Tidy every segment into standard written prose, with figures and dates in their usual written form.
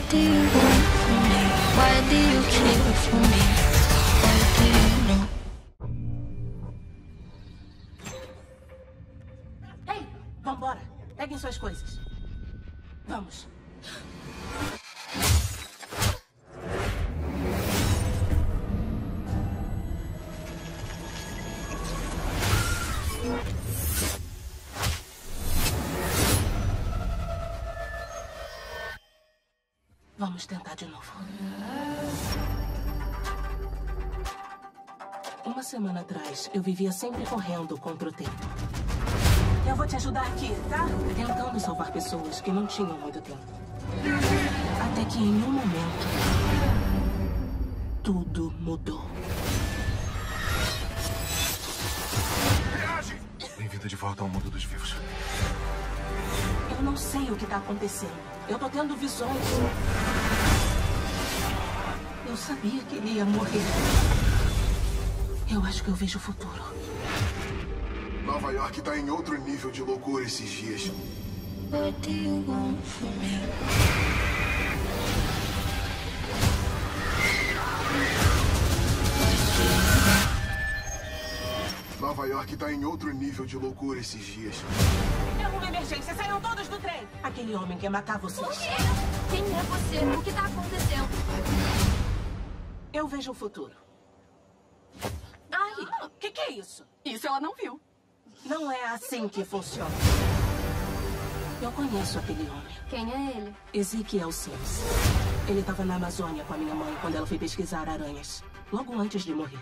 do you want from me? Why do you care for me? Why do you know? Ei, vambora. Peguem suas coisas. Vamos. Vamos tentar de novo. Uma semana atrás, eu vivia sempre correndo contra o tempo. Eu vou te ajudar aqui, tá? Tentando salvar pessoas que não tinham muito tempo. Até que em um momento, tudo mudou. Reage! Bem-vinda de volta ao mundo dos vivos. Eu não sei o que tá acontecendo. Eu tô tendo visões. Eu sabia que ele ia morrer. Eu acho que eu vejo o futuro. Nova York tá em outro nível de loucura esses dias. What do you want from me? Nova York tá em outro nível de loucura esses dias. É uma emergência. Saiam todos do trem. Aquele homem quer matar vocês. O quê? Quem é você? O que tá acontecendo? Eu vejo o futuro. Ai, o que é isso? Isso ela não viu. Não é assim que funciona. Eu conheço aquele homem. Quem é ele? Ezequiel Sims. Ele estava na Amazônia com a minha mãe quando ela foi pesquisar aranhas. Logo antes de morrer.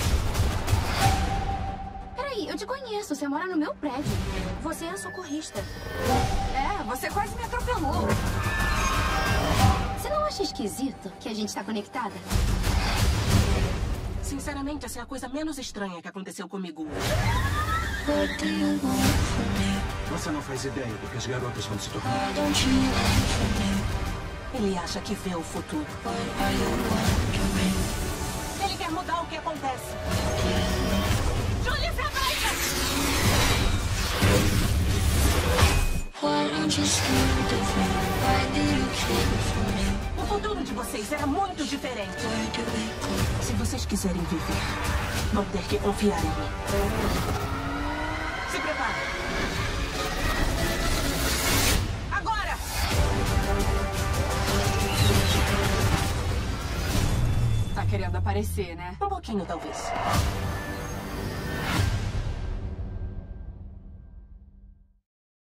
Peraí, eu te conheço. Você mora no meu prédio. Você é a socorrista. É, você quase me atropelou. Você não acha esquisito que a gente tá conectada? Sinceramente, essa é a coisa menos estranha que aconteceu comigo hoje. What do you want from me? Você não faz ideia do que as garotas vão se tornar. Why don't you run from me? Ele acha que vê o futuro. Why are you wondering? Ele quer mudar o que acontece. Julia, se abaixa! Why don't you stay different? Why do you care for me? O futuro de vocês era muito diferente. Where do we go? Se vocês quiserem viver, vão ter que confiar em mim. Se prepara. Agora! Tá querendo aparecer, né? Um pouquinho, talvez.